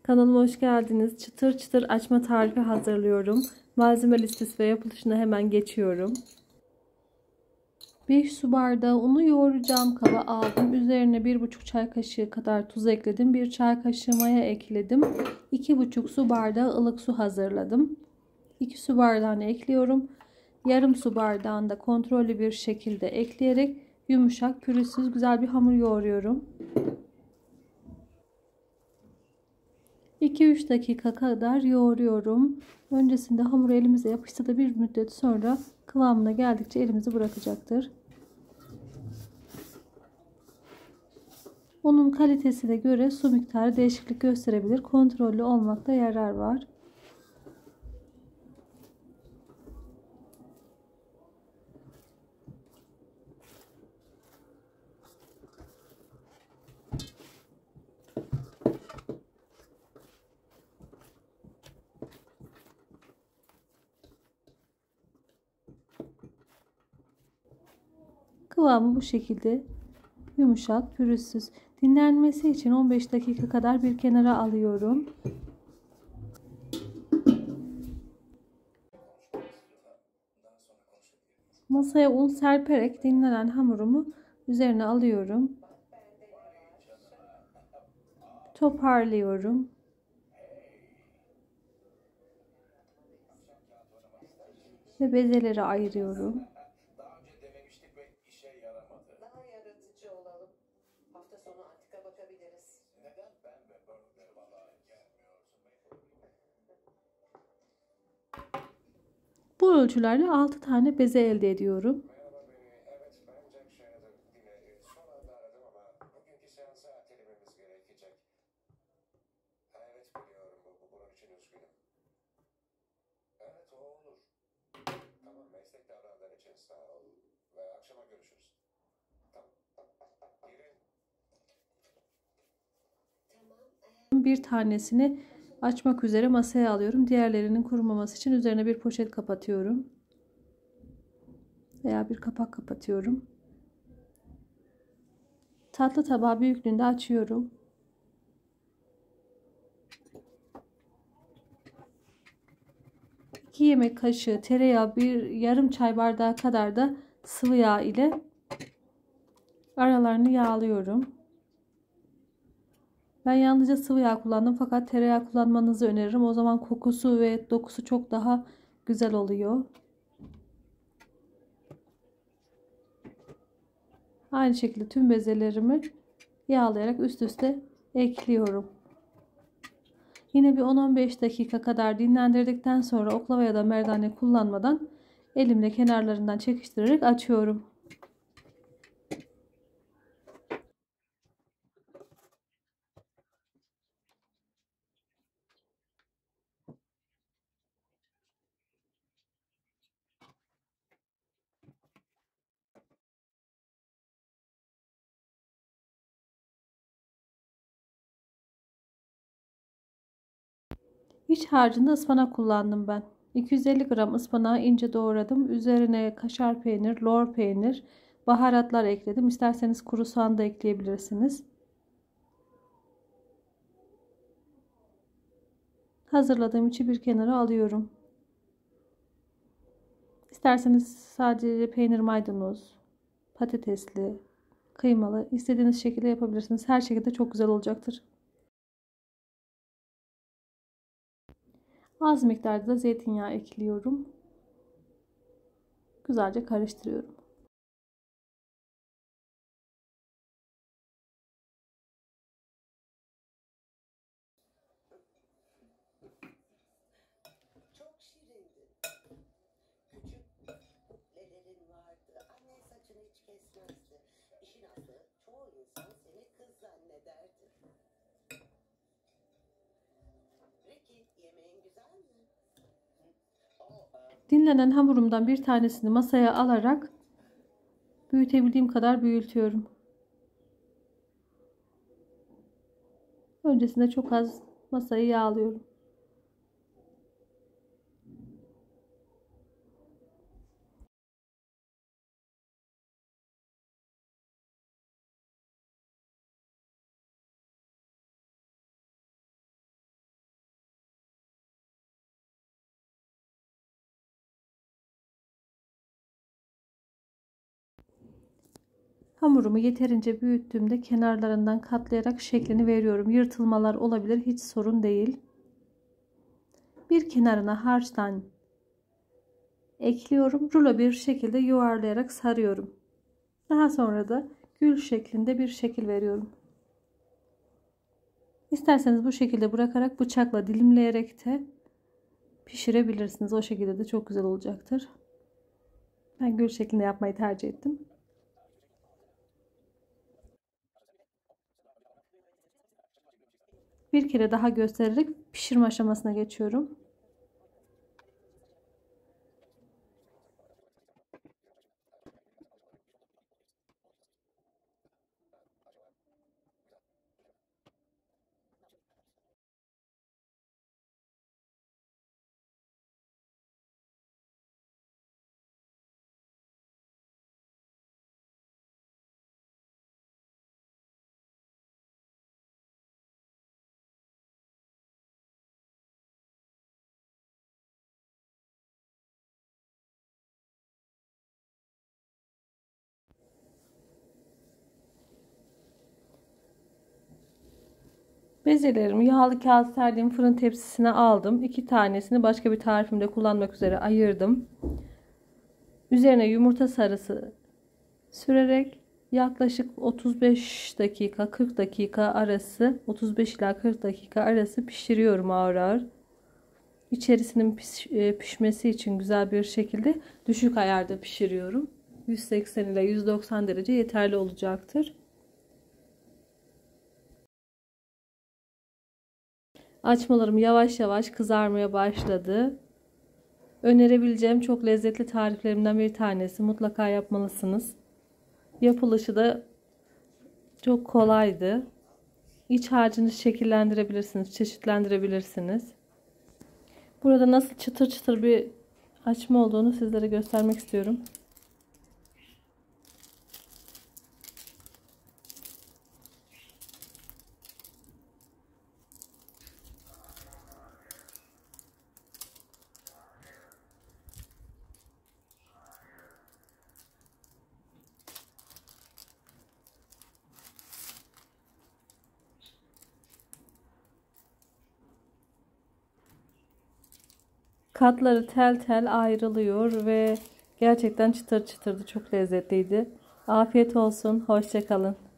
Kanalıma hoş geldiniz. Çıtır çıtır açma tarifi hazırlıyorum. Malzeme listesi ve yapılışına hemen geçiyorum. 5 su bardağı unu yoğuracağım kaba aldım. Üzerine 1,5 çay kaşığı kadar tuz ekledim. 1 çay kaşığı maya ekledim. 2,5 su bardağı ılık su hazırladım. 2 su bardağını ekliyorum. Yarım su bardağını da kontrollü bir şekilde ekleyerek yumuşak, pürüzsüz güzel bir hamur yoğuruyorum. 2-3 dakika kadar yoğuruyorum. Öncesinde hamuru elimize yapışsa da bir müddet sonra kıvamına geldikçe elimizi bırakacaktır. Unun kalitesine göre su miktarı değişiklik gösterebilir. Kontrollü olmakta yarar var. Kıvamı bu şekilde yumuşak, pürüzsüz. Dinlenmesi için 15 dakika kadar bir kenara alıyorum. Masaya un serperek dinlenen hamurumu üzerine alıyorum. Toparlıyorum. Ve bezeleri ayırıyorum. Bu ölçülerle 6 tane beze elde ediyorum. Bir tanesini açmak üzere masaya alıyorum. Diğerlerinin kurumaması için üzerine bir poşet kapatıyorum. Veya bir kapak kapatıyorum. Tatlı tabağı büyüklüğünde açıyorum. İki yemek kaşığı tereyağı, bir yarım çay bardağı kadar da sıvı yağ ile aralarını yağlıyorum. Ben yalnızca sıvı yağ kullandım fakat tereyağı kullanmanızı öneririm. O zaman kokusu ve dokusu çok daha güzel oluyor. Aynı şekilde tüm bezelerimi yağlayarak üst üste ekliyorum. Yine bir 10-15 dakika kadar dinlendirdikten sonra oklava ya da merdane kullanmadan elimle kenarlarından çekiştirerek açıyorum. İç harcında ıspanak kullandım ben. 250 gram ıspanağı ince doğradım. Üzerine kaşar peynir, lor peynir, baharatlar ekledim. İsterseniz kuru soğan da ekleyebilirsiniz. Hazırladığım içi bir kenara alıyorum. İsterseniz sadece peynir, maydanoz, patatesli, kıymalı istediğiniz şekilde yapabilirsiniz. Her şekilde çok güzel olacaktır. Az miktarda da zeytinyağı ekliyorum. Güzelce karıştırıyorum. Dinlenen hamurumdan bir tanesini masaya alarak büyütebildiğim kadar büyütüyorum. Öncesinde çok az masayı yağlıyorum. Hamurumu yeterince büyüttüğümde kenarlarından katlayarak şeklini veriyorum. Yırtılmalar olabilir, hiç sorun değil. Bir kenarına harçtan ekliyorum. Rulo bir şekilde yuvarlayarak sarıyorum. Daha sonra da gül şeklinde bir şekil veriyorum. İsterseniz bu şekilde bırakarak bıçakla dilimleyerek de pişirebilirsiniz. O şekilde de çok güzel olacaktır. Ben gül şeklinde yapmayı tercih ettim. Bir kere daha göstererek pişirme aşamasına geçiyorum. Bezelerimi yağlı kağıt serdiğim fırın tepsisine aldım. 2 tanesini başka bir tarifimde kullanmak üzere ayırdım. Üzerine yumurta sarısı sürerek yaklaşık 35 dakika 40 dakika arası 35 ila 40 dakika arası pişiriyorum ağır ağır. İçerisinin pişmesi için güzel bir şekilde düşük ayarda pişiriyorum. 180 ile 190 derece yeterli olacaktır. Açmalarım yavaş yavaş kızarmaya başladı. Önerebileceğim çok lezzetli tariflerimden bir tanesi. Mutlaka yapmalısınız. Yapılışı da çok kolaydı. İç harcını şekillendirebilirsiniz, çeşitlendirebilirsiniz. Burada nasıl çıtır çıtır bir açma olduğunu sizlere göstermek istiyorum. Katları tel tel ayrılıyor ve gerçekten çıtır çıtırdı. Çok lezzetliydi. Afiyet olsun. Hoşça kalın.